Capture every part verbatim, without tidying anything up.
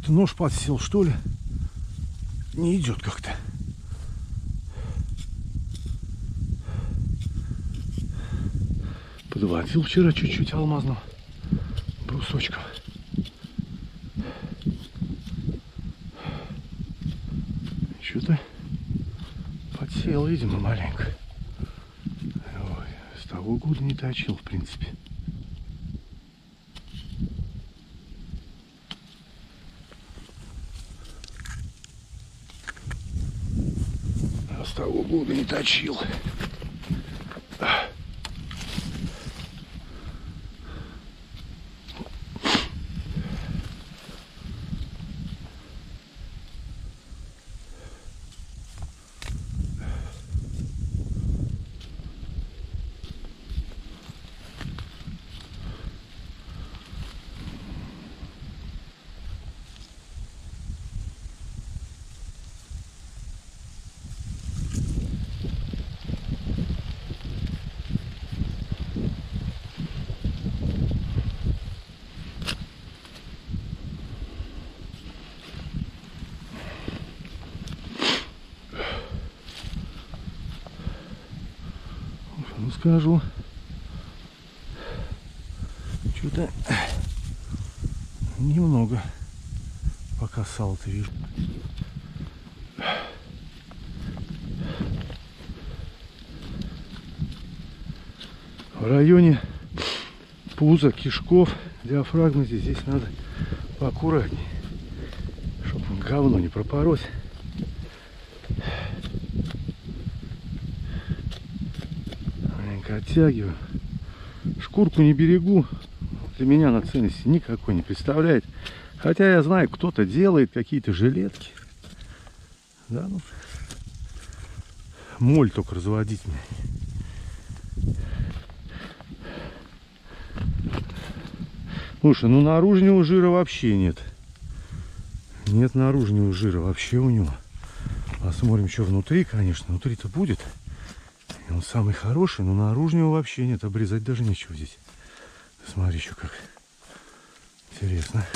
Что-то нож подсел, что ли? Не идет как-то. Подводил вчера чуть-чуть алмазным брусочком. Что-то подсел, видимо, маленько. Ой, с того года не точил, в принципе. А с того года не точил. Ну, скажу, что-то немного пока сала-то вижу. В районе пуза, кишков, диафрагмы здесь, здесь надо поаккуратнее, чтобы говно не пропороть. Оттягиваю. Шкурку не берегу. Для меня она ценности никакой не представляет. Хотя я знаю, кто-то делает какие-то жилетки. Да, ну. Моль только разводить мне. Слушай, ну наружного жира вообще нет. Нет наружного жира вообще у него. Посмотрим, что внутри, конечно. Внутри-то будет. И он самый хороший, но наружного вообще нет. Обрезать даже нечего здесь. Смотри, еще как интересно.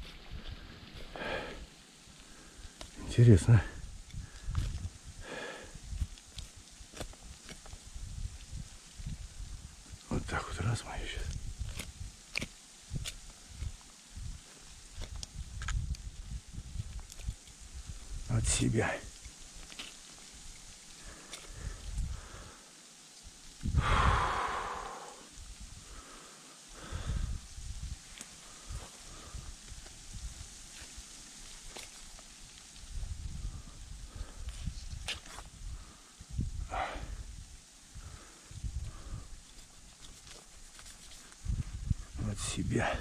Интересно. Вот так вот раз мою сейчас. От себя. От себя.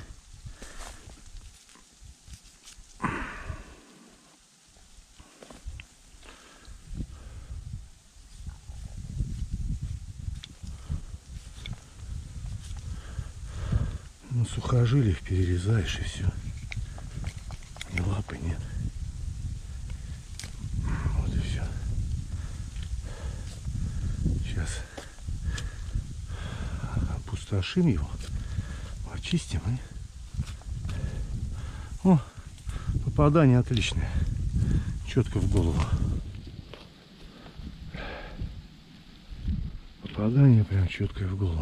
Ну, сухожилие перерезаешь и все. И лапы нет. Вот и все. Сейчас опустошим его, очистим и... О, попадание отличное. Четко в голову. Попадание прям четкое в голову.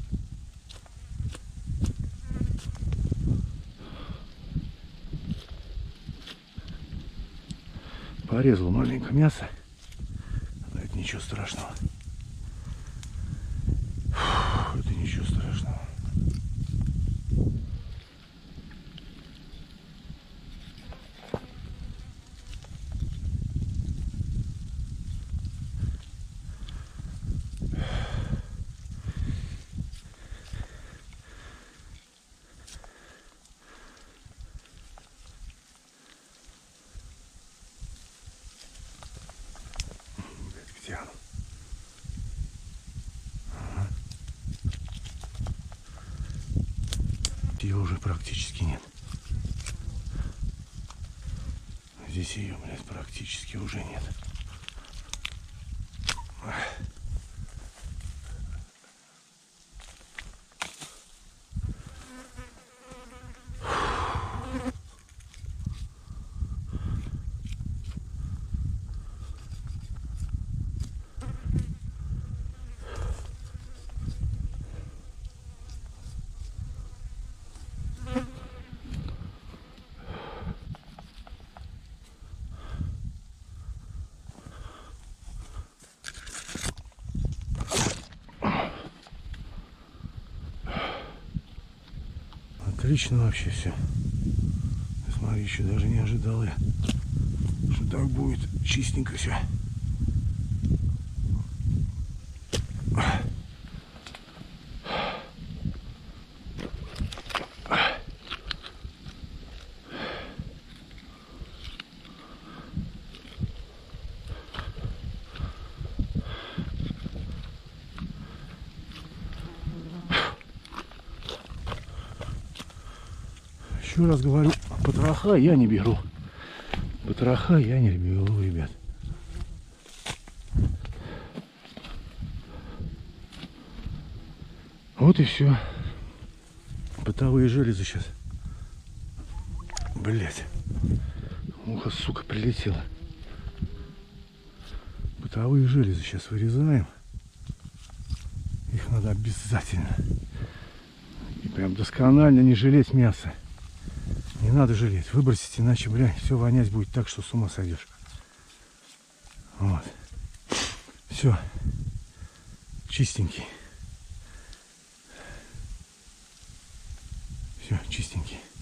Порезал маленько мясо, но это ничего страшного. Фу, это ничего страшного. Где он? Ага. Ее уже практически нет. Здесь ее, блядь, практически уже нет. Отлично вообще все. Смотри, еще даже не ожидал я, что так будет чистенько все. Еще раз говорю, потроха я не беру. Потроха я не беру, ребят. Вот и все. Бытовые железы сейчас. Блять. Муха, сука, прилетела. Бытовые железы сейчас вырезаем. Их надо обязательно. И прям досконально не жалеть мясо. Не надо жалеть. Выбросить, иначе, блядь, все вонять будет так, что с ума сойдешь. Вот. Все. Чистенький. Все, чистенький.